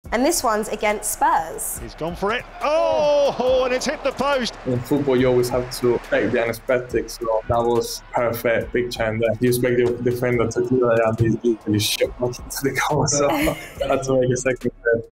And this one's against Spurs. He's gone for it. Oh, and it's hit the post. In football, you always have to expect the unexpected, so that was perfect, big chance there. You expect the defender to do that, and he shot back into the goal, so I had to make a second step.